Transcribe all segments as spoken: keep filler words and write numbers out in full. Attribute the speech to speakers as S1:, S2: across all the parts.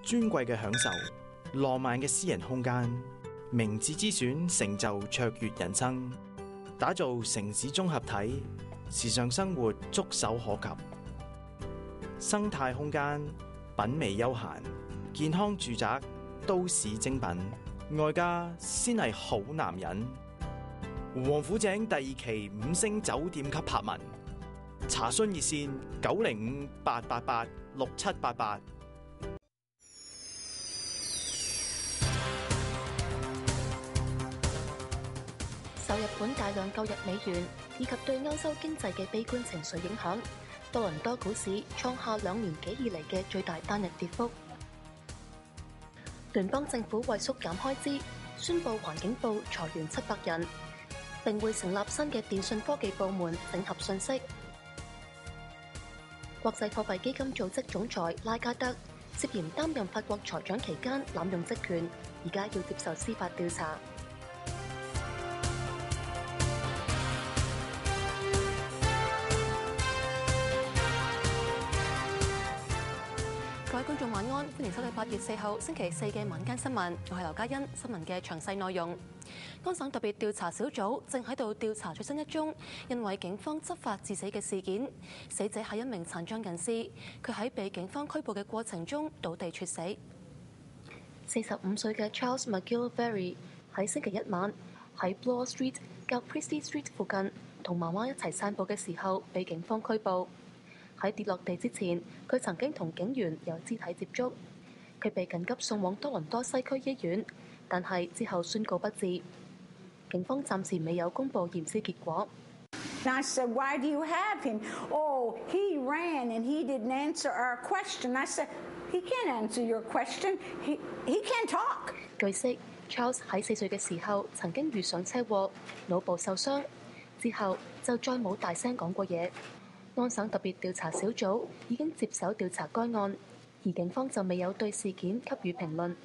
S1: 尊貴嘅享受，浪漫嘅私人空間，明智之選成就卓越人生，打造城市綜合體，時尚生活觸手可及，生態空間，品味悠閒，健康住宅，都市精品，外加先係好男人。王府井第二期五星酒店級柏文，查詢熱線九零五八八八六七八八。
S2: 受日本大量購入美元以及對歐洲經濟嘅悲觀情緒影響，多倫多股市創下兩年幾以嚟嘅最大單日跌幅。聯邦政府為縮減開支，宣布環境部裁員七百人，並會成立新嘅電訊科技部門整合信息。國際貨幣基金組織總裁拉加德涉嫌擔任法國財長期間濫用職權，而家要接受司法調查。各位觀眾晚安，歡迎收睇八月四號星期四嘅晚間新聞。我係劉嘉欣，新聞嘅詳細內容。安省特別調查小組正喺度調查最新一宗因為警方執法致死嘅事件。死者係一名殘障人士，佢喺被警方拘捕嘅過程中倒地猝死。四十五歲嘅 Charles McGillivray 喺星期一晚喺 Bloor Street 及 Christie Street 附近同媽媽一齊散步嘅時候被警方拘捕。喺跌落地之前，佢曾經同警員有肢體接觸。佢被緊急送往多倫多西區醫院，但係之後宣告不治。警方暫時未有公布驗屍結果。
S3: I said, why do you have him? Oh, he ran and he didn't answer our question. I said, he can't answer your question. He, he can't talk.
S2: 據悉 ，Charles 喺四歲嘅時候曾經遇上車禍，腦部受傷，之後就再冇大聲講過嘢。安省特別調查小組已經接手調查該案，而警方就未有對事件給予評論。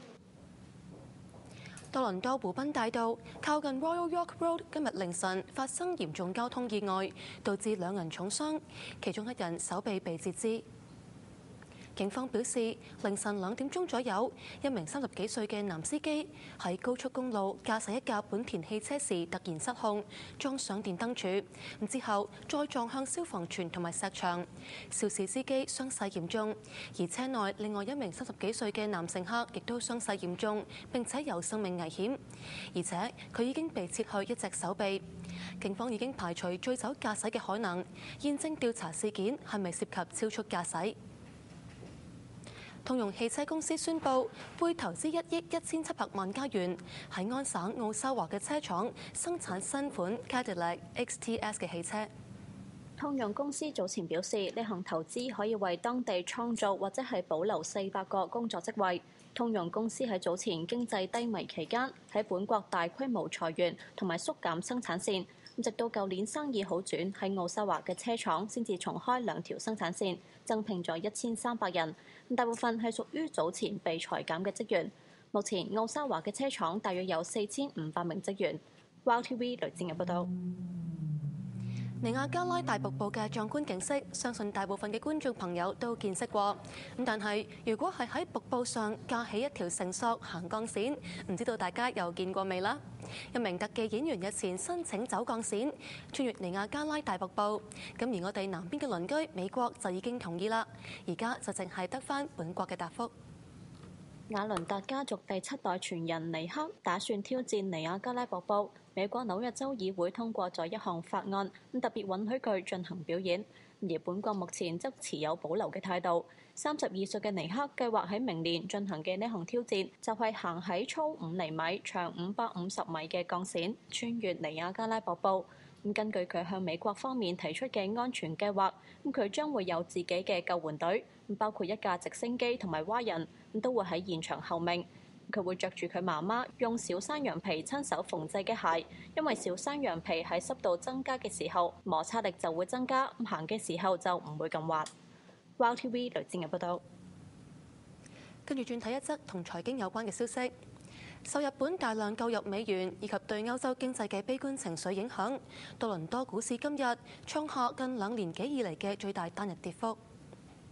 S2: 多倫多湖濱大道靠近 Royal York Road 今日凌晨發生嚴重交通意外，導致兩人重傷，其中一人手臂被截肢。警方表示，凌晨兩點鐘左右，一名三十幾歲嘅男司機喺高速公路駕駛一架本田汽車時突然失控，撞上電燈柱，之後再撞向消防栓同埋石牆。肇事司機傷勢嚴重，而車內另外一名三十幾歲嘅男乘客亦都傷勢嚴重，並且有生命危險，而且佢已經被切去一隻手臂。警方已經排除醉酒駕駛嘅可能，現正調查事件係咪涉及超速駕駛。通用汽車公司宣布會投資一億一千七百萬加元喺安省奧沙華嘅車廠生產新款 Cadillac X T S 嘅汽車。
S4: 通用公司早前表示，呢項投資可以為當地創造或者係保留四百個工作職位。通用公司喺早前經濟低迷期間喺本國大規模裁員同埋縮減生產線，直到舊年生意好轉，喺奧沙華嘅車廠先至重開兩條生產線，增聘咗一千三百人。大部分係屬於早前被裁減嘅職員。目前奧沙華嘅車廠大約有四千五百名職員。Wow T V 雷戰日報道。
S2: 尼亞加拉大瀑布嘅壯觀景色，相信大部分嘅觀眾朋友都見識過。咁但係，如果係喺瀑布上架起一條繩索行鋼線，唔知道大家又見過未啦？一名特技演員日前申請走鋼線，穿越尼亞加拉大瀑布。咁而我哋南邊嘅鄰居美國就已經同意啦，而家就淨係得返本國嘅答覆。
S4: 亞倫達家族第七代傳人尼克打算挑戰尼亞加拉瀑布。美國紐約州議會通過咗一項法案，特別允許佢進行表演。而本國目前則持有保留嘅態度。三十二歲嘅尼克計劃喺明年進行嘅呢項挑戰，就係行喺粗五厘米、長五百五十米嘅鋼線，穿越尼亞加拉瀑布。咁根據佢向美國方面提出嘅安全計劃，咁佢將會有自己嘅救援隊，包括一架直升機同埋蛙人，咁都會喺現場候命。佢會着住佢媽媽用小山羊皮親手縫製嘅鞋，因為小山羊皮喺濕度增加嘅時候摩擦力就會增加，咁行嘅時候就唔會咁滑。Wow T V 雷戰日報道。
S2: 跟住轉睇一則同財經有關嘅消息。受日本大量購入美元以及對歐洲經濟嘅悲觀情緒影響，多倫多股市今日創下近兩年幾以嚟嘅最大單日跌幅。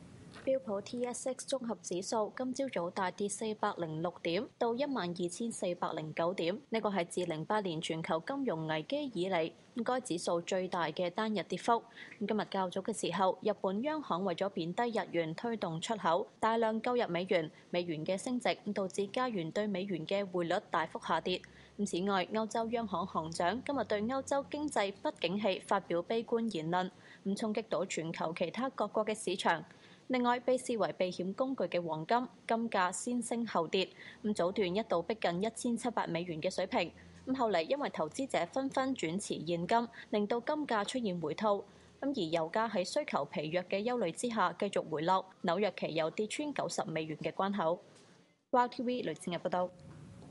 S4: 標普 T S X 綜合指數今朝早大跌四百零六點，到一萬二千四百零九點。呢個係自零八年全球金融危機以嚟，該指數最大嘅單日跌幅。今日較早嘅時候，日本央行為咗貶低日元推動出口，大量購入美元，美元嘅升值導致加元對美元嘅匯率大幅下跌。此外，歐洲央行行長今日對歐洲經濟不景氣發表悲觀言論，咁衝擊到全球其他各國嘅市場。另外，被視為避險工具嘅黃金，金價先升後跌，咁早段一度逼近一千七百美元嘅水平，咁後嚟因為投資者紛紛轉持現金，令到金價出現回吐，咁而油價喺需求疲弱嘅憂慮之下繼續回落，紐約期油跌穿九十美元嘅關口。Y T V 雷戰日報道。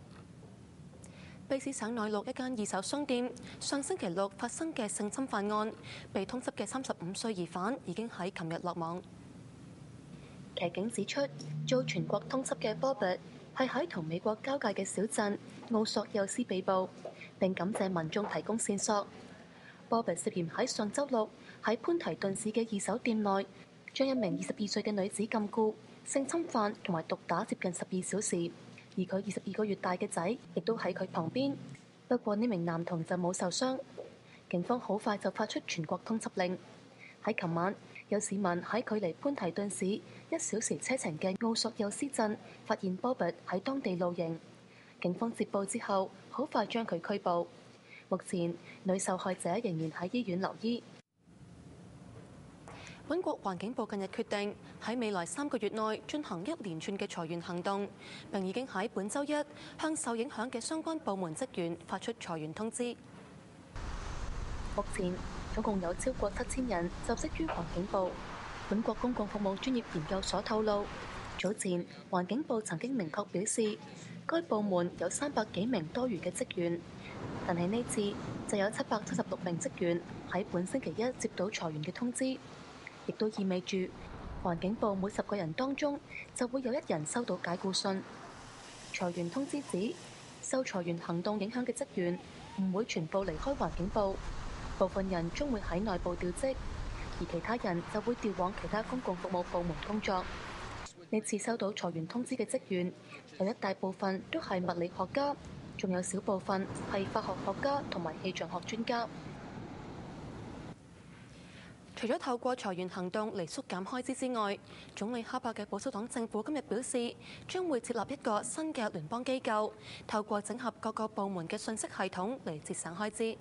S2: 卑詩省內陸一間二手商店上星期六發生嘅性侵犯案，被通緝嘅三十五歲疑犯已經喺琴日落網。騎警指出，遭全國通緝嘅 Bobert 係喺同美國交界嘅小鎮奧索幼斯被捕，並感謝民眾提供線索。Bobert 涉嫌喺上週六喺潘提頓市嘅二手店內，將一名二十二歲嘅女子禁錮、性侵犯同埋毒打接近十二小時，而佢二十二個月大嘅仔亦都喺佢旁邊。不過呢名男童就冇受傷。警方好快就發出全國通緝令。喺琴晚，有市民喺距離潘提頓市一小時車程嘅奧索幼斯鎮發現 Bobert 喺當地露營，警方接報之後，好快將佢拘捕。目前女受害者仍然喺醫院留醫。本國環境部近日決定喺未來三個月內進行一連串嘅裁員行動，並已經喺本週一向受影響嘅相關部門職員發出裁員通知。目前總共有超過七千人就職於環境部。本國公共服務專業研究所透露，早前環境部曾經明確表示，該部門有三百幾名多餘嘅職員，但係呢次就有七百七十六名職員喺本星期一接到裁員嘅通知，亦都意味住環境部每十個人當中就會有一人收到解僱信。裁員通知指，受裁員行動影響嘅職員唔會全部離開環境部，部分人將會喺內部調職，而其他人就會調往其他公共服務部門工作。呢次收到裁員通知嘅職員，有一大部分都係物理學家，仲有少部分係化學學家同埋氣象學專家。除咗透過裁員行動嚟縮減開支之外，總理哈珀嘅保守黨政府今日表示，將會設立一個新嘅聯邦機構，透過整合各個部門嘅信息系統嚟節省開支。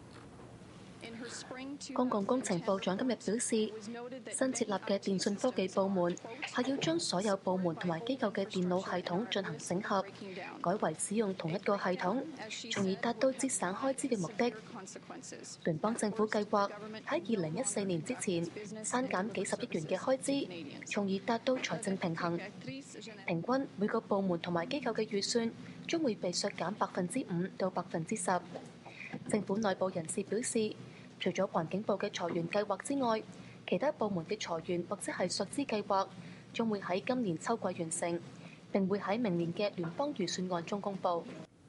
S2: 公共工程部長今日表示，新設立嘅電訊科技部門係要將所有部門同埋機構嘅電腦系統進行整合，改為使用同一個系統，從而達到節省開支嘅目的。聯邦政府計劃喺二零一四年之前刪減幾十億元嘅開支，從而達到財政平衡。平均每個部門同埋機構嘅預算將會被削減百分之五到百分之十。政府內部人士表示，除咗環境部嘅裁員計劃之外，其他部門嘅裁員或者係削資計劃將會喺今年秋季完成，並會喺明年嘅聯邦預算案中公佈。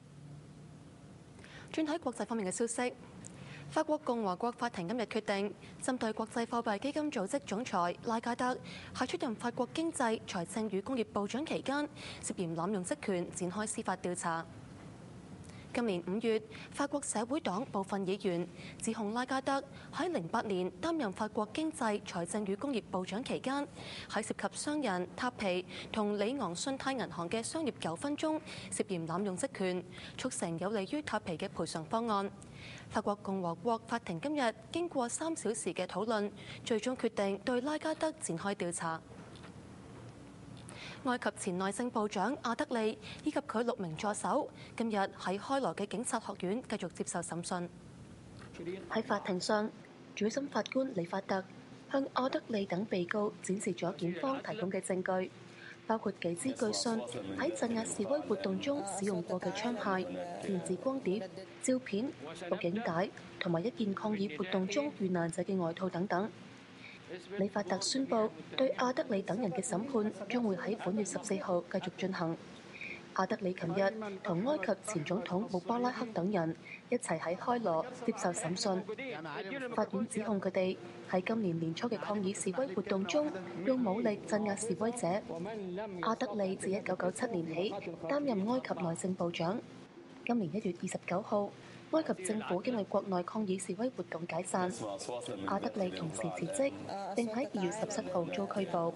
S2: 轉睇國際方面嘅消息，法國共和國法庭今日決定，針對國際貨幣基金組織總裁拉加德喺出任法國經濟、財政與工業部長期間涉嫌濫用職權展開司法調查。今年五月，法國社會黨部分議員指控拉加德喺零八年擔任法國經濟、財政與工業部長期間，喺涉及商人塔皮同里昂信貸銀行嘅商業糾紛中涉嫌濫用職權，促成有利於塔皮嘅賠償方案。法國共和國法庭今日經過三小時嘅討論，最終決定對拉加德展開調查。埃及前內政部長阿德利以及佢六名助手今日喺開羅嘅警察學院繼續接受審訊。喺法庭上，主審法官李法特向阿德利等被告展示咗檢方提供嘅證據，包括幾支據信喺鎮壓示威活動中使用過嘅槍械、電子光碟、照片、錄影帶同埋一件抗議活動中遇難者嘅外套等等。李法特宣布對阿德利等人嘅審判將會喺本月十四號繼續進行。 阿德里琴日同埃及前總統穆巴拉克等人一齊喺開羅接受審訊，法院指控佢哋喺今年年初嘅抗議示威活動中用武力鎮壓示威者。阿德里自一九九七年起擔任埃及內政部長，今年一月二十九號，埃及政府因為國內抗議示威活動解散，阿德里同時辭職，並喺二月十七號遭拘捕。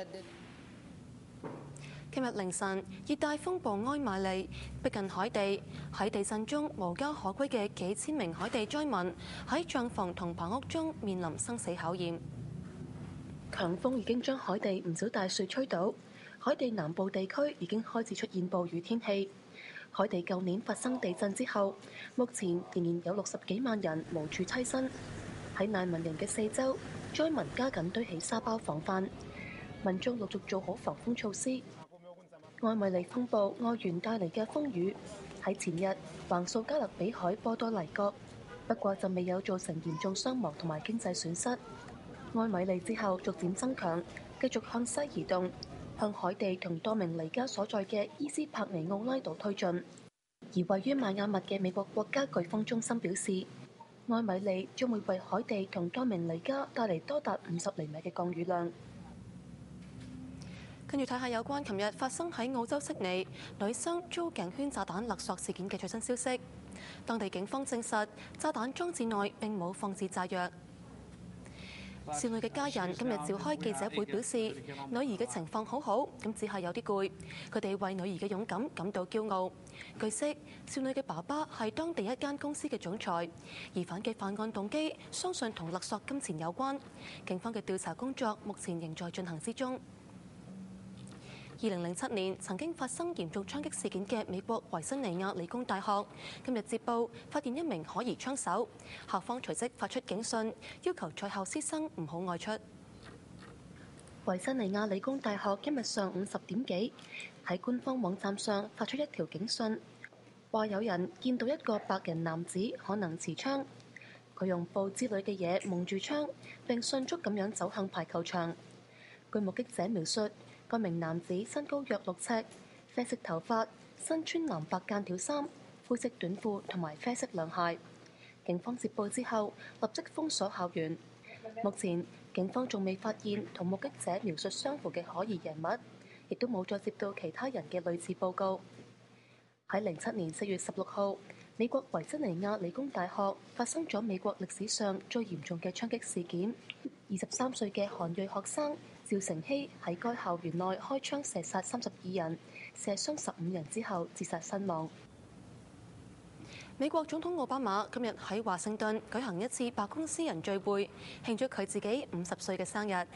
S2: 今日凌晨，熱帶風暴埃瑪利逼近海地，喺地震中無家可歸嘅幾千名海地災民喺帳篷同棚屋中面臨生死考驗。強風已經將海地唔少大樹吹倒，海地南部地區已經開始出現暴雨天氣。海地舊年發生地震之後，目前仍然有六十幾萬人無處棲身。喺難民營嘅四周，災民加緊堆起沙包防範，民眾陸續做好防風措施。埃米利風暴外緣帶嚟嘅風雨喺前日橫掃加勒比海波多黎各，不過就未有造成嚴重傷亡同埋經濟損失。埃米利之後逐漸增強，繼續向西移動，向海地同多明尼加所在嘅伊斯帕尼奧拉島推進。而位於邁阿密嘅美國國家颶風中心表示，埃米利將會為海地同多明尼加帶嚟多達五十厘米嘅降雨量。跟住睇下有關琴日發生喺澳洲悉尼女生遭頸圈炸彈勒索事件嘅最新消息。當地警方證實，炸彈裝置內並冇放置炸藥。少女嘅家人今日召開記者會表示，女兒嘅情況好好，咁只係有啲攰。佢哋為女兒嘅勇敢感到驕傲。據悉，少女嘅爸爸係當地一間公司嘅總裁，疑犯嘅犯案動機相信同勒索金錢有關。警方嘅調查工作目前仍在進行之中。二零零七年曾經發生嚴重槍擊事件嘅美國維珍尼亞理工大學今日接報發現一名可疑槍手，校方隨即發出警訊，要求在校師生唔好外出。維珍尼亞理工大學今日上午十點幾喺官方網站上發出一條警訊，話有人見到一個白人男子可能持槍，佢用布之類嘅嘢蒙住槍，並迅速咁樣走向排球場。據目擊者描述，該名男子身高約六尺，啡色頭髮，身穿藍白間條衫、灰色短褲同埋啡色涼鞋。警方接報之後，立即封鎖校園。目前警方仲未發現同目擊者描述相符嘅可疑人物，亦都冇再接到其他人嘅類似報告。喺零七年四月十六號，美國維珍尼亞理工大學發生咗美國歷史上最嚴重嘅槍擊事件。二十三歲嘅韓裔學生趙成熙喺該校園內開槍射殺三十二人，射傷十五人之後自殺身亡。美國總統奧巴馬今日喺華盛頓舉行一次白宮私人聚會，慶祝佢自己五十歲嘅生日。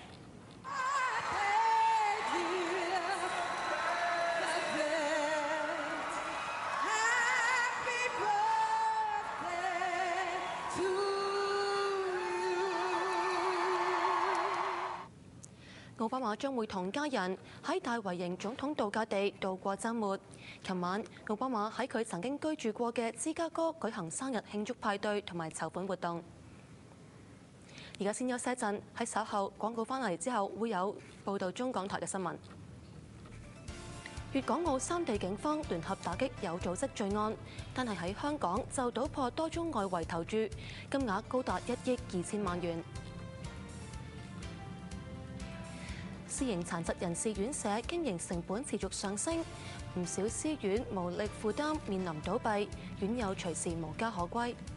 S2: 奧巴馬將會同家人喺大維營總統度假地度過週末。琴晚，奧巴馬喺佢曾經居住過嘅芝加哥舉行生日慶祝派對同埋籌款活動。而家先休息一陣，喺稍後廣告翻嚟之後會有報道中港台嘅新聞。粵港澳三地警方聯合打擊有組織罪案，但係喺香港就搗破多宗外圍投注，金額高達一億二千萬元。私營殘疾人士院舍經營成本持續上升，唔少私院無力負擔，面臨倒閉，院友隨時無家可歸。